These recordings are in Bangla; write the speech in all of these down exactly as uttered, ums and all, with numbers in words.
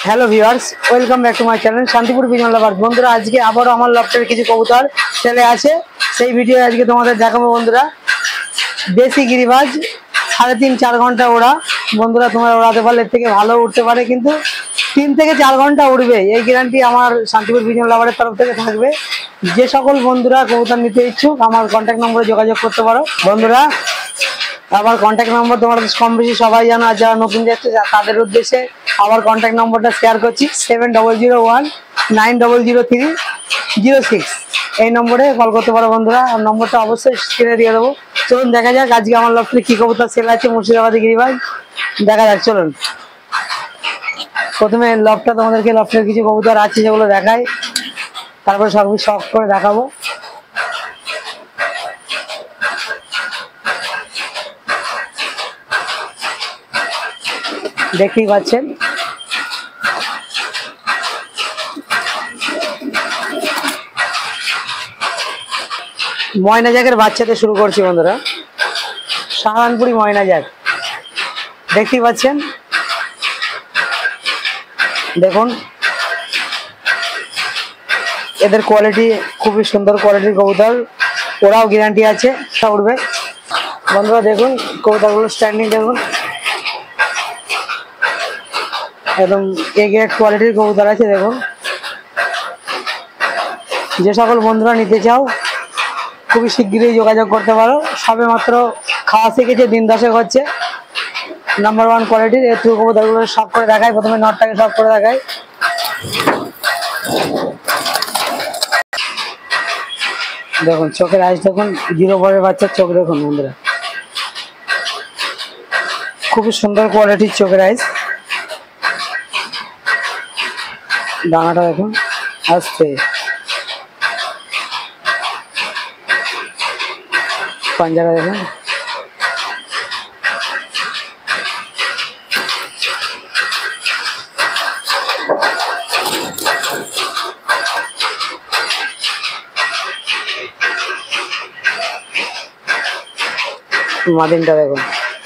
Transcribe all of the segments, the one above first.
Hello viewers welcome back to my channel Shantipur pigeon lover. বন্ধুরা আজকে আবারও আমার লফটের কিছু কবুতর চলে আছে, সেই ভিডিও আজকে তোমাদের দেখাবো। বন্ধুরা দেশি গিরিবাজ সাড়ে তিন চার ঘন্টা ওড়া। বন্ধুরা তোমরা ওড়াতে পারলে এর থেকে ভালো উঠতে পারে, কিন্তু তিন থেকে চার ঘন্টা উঠবে এই গ্যারান্টি আমার শান্তিপুর পিজন লাভারের তরফ থেকে থাকবে। যে সকল বন্ধুরা কবুতর নিতে ইচ্ছুক আমার কন্ট্যাক্ট নম্বরে যোগাযোগ করতে পারো। বন্ধুরা আমার কন্ট্যাক্ট নম্বর তোমার কম বেশি সবাই জানো, আর যারা নতুন যাচ্ছে তাদের উদ্দেশ্যে আমার কন্ট্যাক্ট নম্বরটা শেয়ার করছি seven double zero one nine double zero three zero six এই নম্বরে কল করতে পারো। বন্ধুরা আর নম্বরটা অবশ্যই স্ক্রিনে দিয়ে দেবো। চলুন দেখা যাক আজকে আমার লফটে কি কবুতর সেল আছে মুর্শিদাবাদী গিরিবাজ, দেখা যাক। চলুন প্রথমে লফটটা তোমাদেরকে লফটের কিছু কবুতর আছে যেগুলো দেখাই, তারপরে সব শখ করে দেখাবো। দেখতেই পাচ্ছেন ময়না জ্যাকের বাচ্চাতে শুরু করছি। বন্ধুরা সাহারানপুরি ময়না জ্যাক দেখতেই পাচ্ছেন, দেখুন এদের কোয়ালিটি খুবই সুন্দর কোয়ালিটির কবুতর, ওরাও গ্যারান্টি আছে উঠবে। বন্ধুরা দেখুন কবুতরগুলো স্ট্যান্ডিং দেখুন, একদম এ গ্রেড কোয়ালিটির কবুতর আছে। দেখুন যে সকল বন্ধুরা নিতে চাও খুবই শিগগিরই যোগাযোগ করতে পারো। সবে মাত্র খাওয়া শিখেছে, দিন দশেক হচ্ছে। নাম্বার ওয়ান কোয়ালিটির এর থ্রু কবুতরগুলো সব করে দেখায়। প্রথমে নটটাকে সব করে দেখায়। দেখুন চোখের আইস দেখুন, জিরো পরের বাচ্চার চোখ দেখুন। বন্ধুরা খুবই সুন্দর কোয়ালিটির চোখের আইস। ডানাটা দেখুন আসছে, পাঞ্জারা দেখুন। মাদিনটা দেখুন,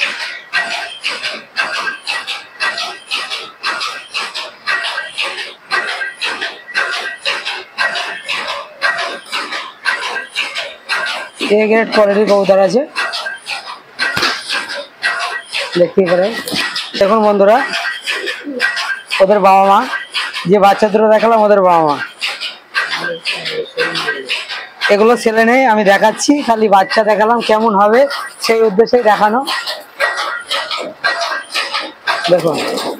এ গ্রেড কোয়ালিটির কবুতর আছে দেখতেই পারে। দেখুন বন্ধুরা ওদের বাবা মা, যে বাচ্চা দুটো দেখালাম ওদের বাবা মা, এগুলো ছেলে নেই, আমি দেখাচ্ছি খালি বাচ্চা দেখালাম কেমন হবে সেই উদ্দেশ্যেই দেখানো। দেখুন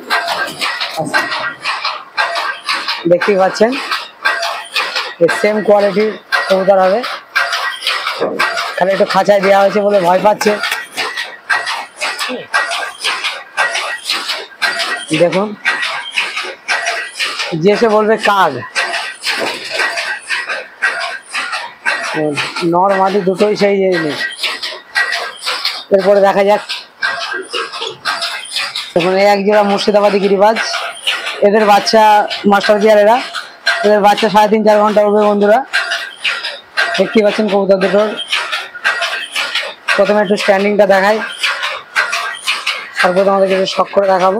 দেখতেই পাচ্ছেন সেম কোয়ালিটির কবুতর হবে, খালি একটু খাঁচায় দেওয়া হয়েছে বলে ভয় পাচ্ছে। দেখুন যে সে বলবে কাক, নর মাদি দুটোই সেই জিনিস। এরপরে দেখা যাক দেখুন এই এক জোড়া মুর্শিদাবাদী গিরিবাজ, এদের বাচ্চা মাস্টার গিয়ার, এরা এদের বাচ্চা সাড়ে তিন চার ঘন্টা উঠবে। বন্ধুরা দেখতেই পাচ্ছেন কবুতর দুটোর। প্রথমে একটু স্ট্যান্ডিংটা দেখাই, তারপর তোমাদেরকে একটু শখ করে দেখাবো।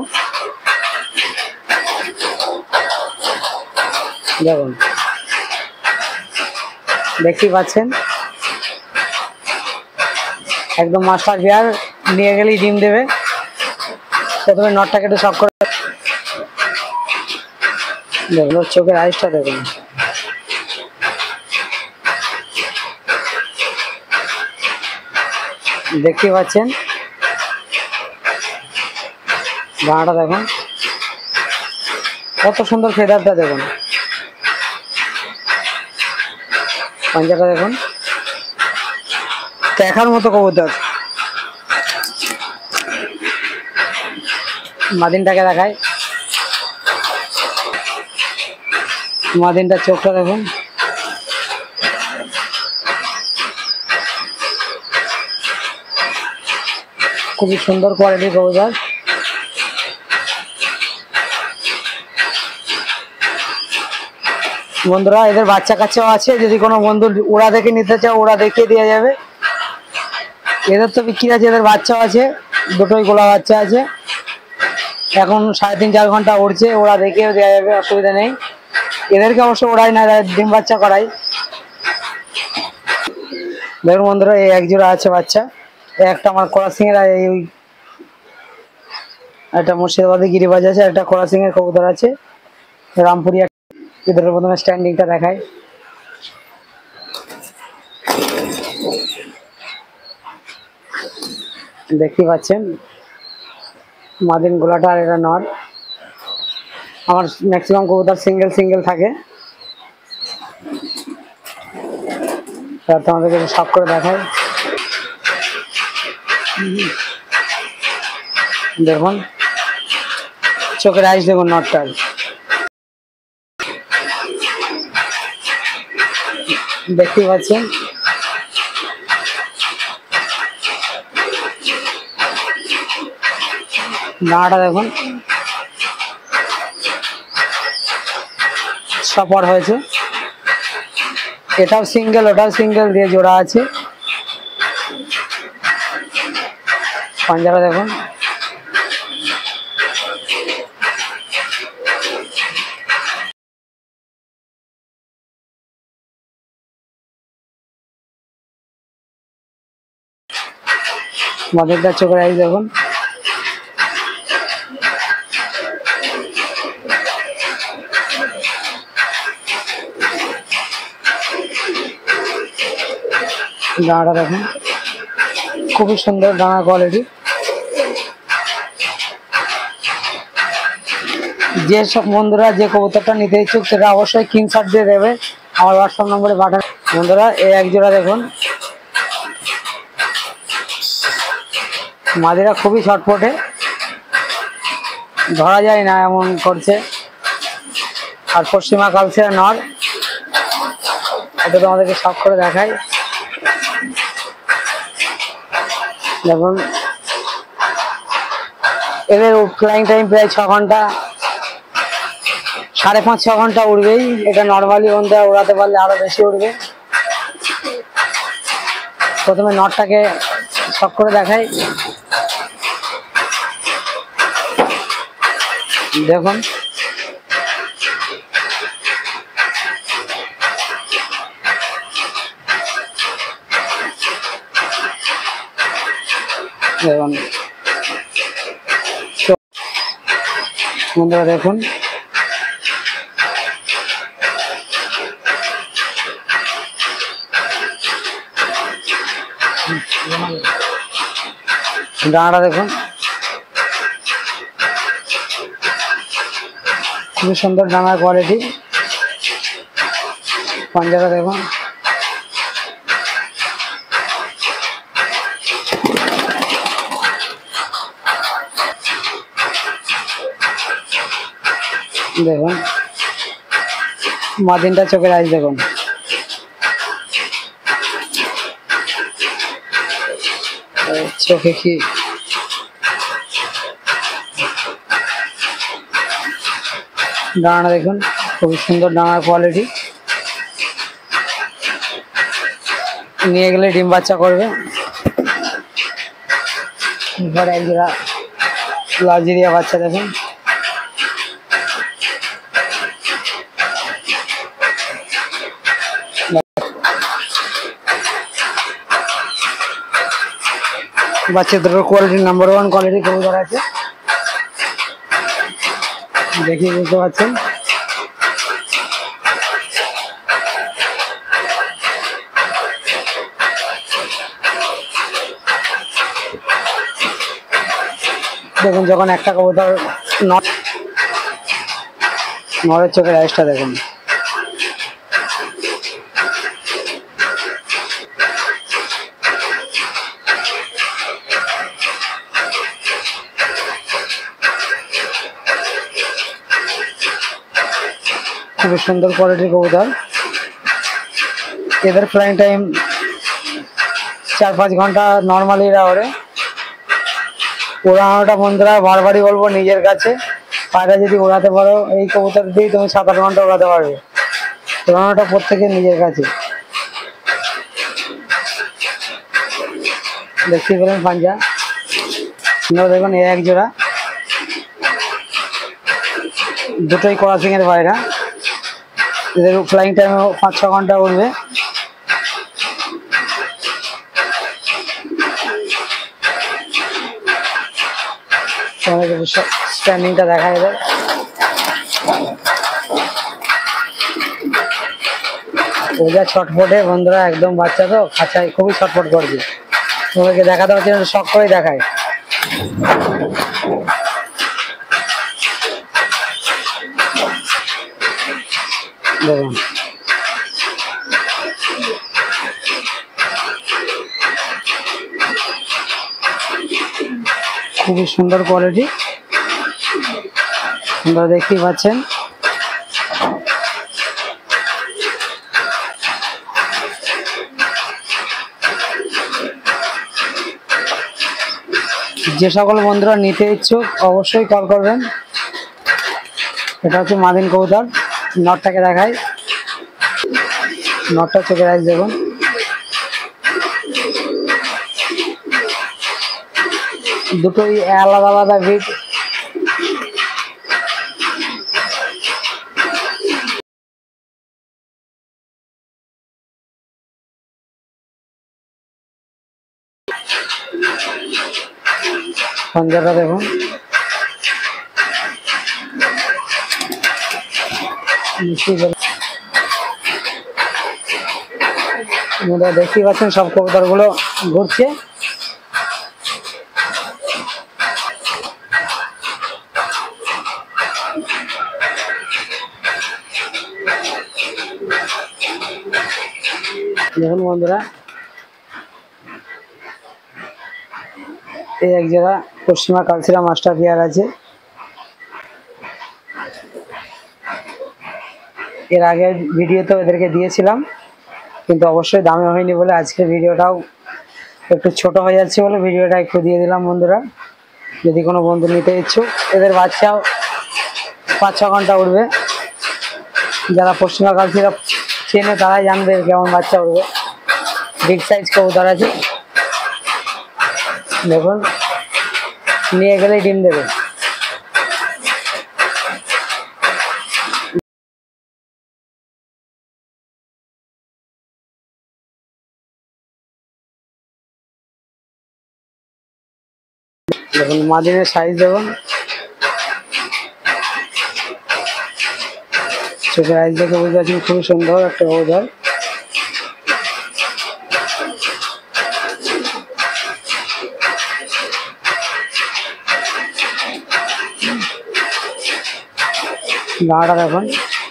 দেখুন দেখতেই পাচ্ছেন একদম মাস্টার গিয়ার, নিয়ে গেলেই ডিম দেবে। প্রথমে নটটাকে একটু শখ করে দেখুন, ওর চোখের আইসটা দেখুন। দেখতে পাচ্ছেন ডানাটা দেখুন, কত সুন্দর ফেদারটা দেখুন, পাঞ্জাটা দেখুন, দেখার মতো কবুতর। মাদিনটাকে দেখায়, মাদিনটার চোখটা দেখুন, খুবই সুন্দর কোয়ালিটির কবুতর। বন্ধুরা এদের বাচ্চা কাচ্চাও আছে, যদি কোনো বন্ধু ওরা দেখে নিতে চাও ওরা দেখিয়ে দেওয়া যাবে। এদের তো বিক্রি আছে, এদের বাচ্চাও আছে, দুটোই গোলা বাচ্চা আছে। এখন সাড়ে তিন চার ঘন্টা উড়ছে, ওরা দেখেও দেওয়া যাবে, অসুবিধা নেই। এদেরকে অবশ্য ওড়াই না, ডিম বাচ্চা করাই। দেখুন বন্ধুরা, এই এক জোড়া আছে বাচ্চা, একটা আমার ক্রসিং এর, এই একটা মুর্শিদাবাদী গিরিবাজ আছে, একটা ক্রসিং এর কবুতর আছে রামপুরিয়া। এদের প্রথমে স্ট্যান্ডিংটা দেখায়। দেখতে পাচ্ছেন মাদিন গোলাটা, আর এটা নট। আমার ম্যাক্সিমাম কবুতর সিঙ্গেল সিঙ্গেল থাকে, তোমাদেরকে সব করে দেখায়। দেখুন চোখের আইস, দেখুন নটটার। দেখতে পাচ্ছেন নাড়াটা, দেখুন সপর হয়েছে। এটাও সিঙ্গেল, ওটাও সিঙ্গেল দিয়ে জোড়া আছে। পাঞ্জারা দেখুন, মাদেরটা চোখের আইস দেখুন। ডানাটা দেখুন, খুবই সুন্দর ডানা কোয়ালিটি। যে সব বন্ধুরা যে কবুতরটা নিতে ইচ্ছুক সেটা অবশ্যই স্ক্রিনশট দিয়ে দেবে, আমার হোয়াটসঅ্যাপ নম্বরে পাঠান। বন্ধুরা এই এক জোড়া দেখুন, মাদিরা খুবই ছটফটে, ধরা যায় না এমন করছে। আর পশ্চিমা কালচার নর, এটা তোমাদেরকে সব করে দেখাই। দেখুন এদের ফ্লাইং টাইম প্রায় ছ ঘন্টা, সাড়ে পাঁচ ছ ঘন্টা উড়বেই। এটা নর্মালি বন্ধুরা উড়াতে পারলে আরো বেশি উড়বে। প্রথমে নটটাকে সব করে দেখাই। দেখুন দেখুন বন্ধুরা, দেখুন ডানাটা দেখুন, খুবই সুন্দর ডানার কোয়ালিটি। পাঞ্জাটা দেখুন, দেখুন মাদিনটা চোখের আইস দেখুন। চোখে কি ডানা দেখুন, খুবই সুন্দর ডানার কোয়ালিটি। নিয়ে গেলে ডিম বাচ্চা করবে। এক জোড়া লার্জেরিয়া বাচ্চা দেখুন, বাচ্চাদের কোয়ালিটি নাম্বার ওয়ান কোয়ালিটি কবুতর আছে, দেখি বুঝতে পারছেন। দেখুন যখন একটা কবুতর নরের চোখের আইসটা দেখুন। খুবই সুন্দর কোয়ালিটির কবুতর। এদের ফ্লাইং টাইম চার পাঁচ ঘন্টা নর্মালি এরা ওড়ে। ওড়ানোটা বন্ধুরা বারবারই বলবো নিজের কাছে, পায়রা যদি ওড়াতে পারো এই কবুতর দিয়ে তুমি সাত আট ঘন্টা ওড়াতে পারবে। ওড়ানোটা প্রত্যেকের নিজের কাছে। দেখতে পেলেন পাঞ্জা, দেখুন এই এক জোড়া দুটোই ক্রসিং এর পায়রা, এদের ফ্লাইং টাইম পাঁচ ছ ঘন্টা উঠবে। স্ট্যান্ডিংটা দেখা যাবে। ওজা ছটফটে বন্ধুরা, একদম বাচ্চা তো খাঁচায় খুবই ছটফট করবে। তোমাকে দেখাতে হচ্ছে শখ করে দেখায়। দেখুন খুবই সুন্দর কোয়ালিটি, আপনারা দেখতেই পাচ্ছেন। যে সকল বন্ধুরা নিতে ইচ্ছুক অবশ্যই কল করবেন। এটা হচ্ছে মাদিন কবুতর, নটটাকে দেখায়। নটটা চোখে রাখ দেখুন, দুটোই আলাদা আলাদা ভিট। সঞ্জাটা দেখুন, দেখতেই পাচ্ছেন সব কবুতর গুলো ঘুরছে। দেখুন বন্ধুরা, এই এক জায়গা পশ্চিমা কালচিরা মাস্টার পেয়ার আছে। এর আগে ভিডিওতে এদেরকে দিয়েছিলাম, কিন্তু অবশ্যই দামে হয়নি বলে আজকে ভিডিওটাও একটু ছোট হয়ে যাচ্ছে বলে ভিডিওটা একটু দিয়ে দিলাম বন্ধুরা। যদি কোনো বন্ধু নিতে ইচ্ছুক, এদের বাচ্চাও পাঁচ ছ ঘন্টা উঠবে। যারা পশ্চিমা কালচিরা চেনে তারাই জানবে কেমন বাচ্চা উঠবে। বিগ সাইজ কবুতর আছে, দেখুন নিয়ে গেলেই ডিম দেবে। দেখুন মাদিনের সাইজ দেখুন, চোখের আইজ দেখে বুঝতে পারছেন খুবই সুন্দর একটা কবুতর। গাঁটা দেখুন,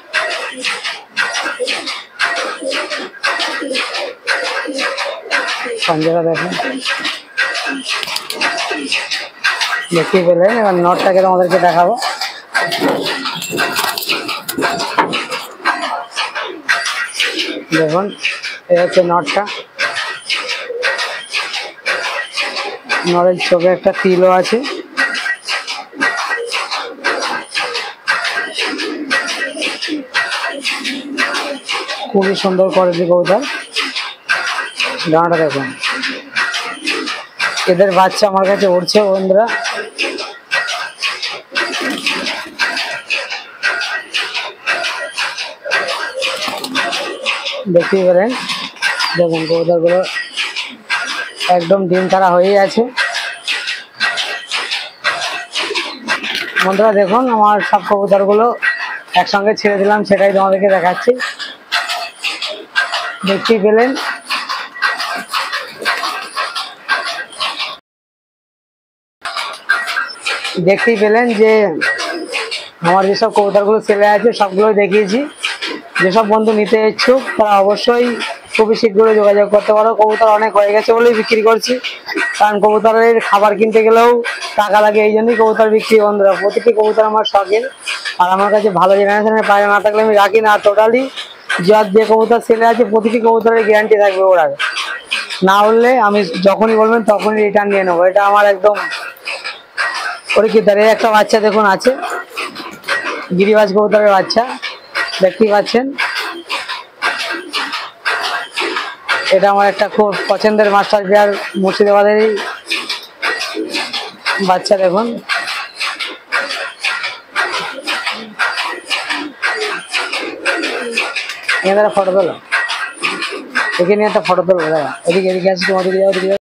সঞ্জয়টা দেখুন, দেখতেই পেলেন। এবার নটটাকে তোমাদেরকে দেখাবো। দেখুন এই হচ্ছে নটটা, নটের চোখে একটা তিলও আছে। খুবই সুন্দর কোয়ালিটি কবুতর। ডানাটা দেখুন, এদের বাচ্চা আমার কাছে উঠছে বন্ধুরা। দেখতেই পারেন, দেখুন কবুতরগুলো একদম ডিম ছাড়া হয়েই আছে বন্ধুরা। দেখুন আমার সব কবুতরগুলো একসঙ্গে ছেড়ে দিলাম, সেটাই তোমাদেরকে দেখাচ্ছি। দেখতেই পেলেন, দেখতেই পেলেন যে আমার যেসব কবুতরগুলো ছেলে আছে সবগুলোই দেখিয়েছি। যেসব বন্ধু নিতে ইচ্ছুক তারা অবশ্যই খুবই শীঘ্রই যোগাযোগ করতে পারো। কবুতর অনেক হয়ে গেছে বলেই বিক্রি করছি, কারণ কবুতরের খাবার কিনতে গেলেও টাকা লাগে, এই জন্যই কবুতর বিক্রি বন্ধুরা। প্রতিটি কবুতর আমার শখের, আর আমার কাছে ভালো জেনারেশনের পায়রা না থাকলে আমি রাখি না। টোটালি যার যে কবুতর ছেলে আছে প্রতিটি কবুতরের গ্যারান্টি থাকবে ওড়ার, না হলে আমি যখনই বলবেন তখনই রিটার্ন নিয়ে নেবো। এটা আমার একদম পরীক্ষিত। এই একটা বাচ্চা দেখুন আছে, গিরিবাজ কবুতরের বাচ্চা, দেখতেই পাচ্ছেন। এটা আমার একটা খুব পছন্দের মাস্টার পেয়ার, মুর্শিদাবাদেরই বাচ্চা। দেখুন এখানে ফটো তোলো, এখানে একটা ফটো তোলো দাদা, এদিকে এদিকে আসি তোমাদের,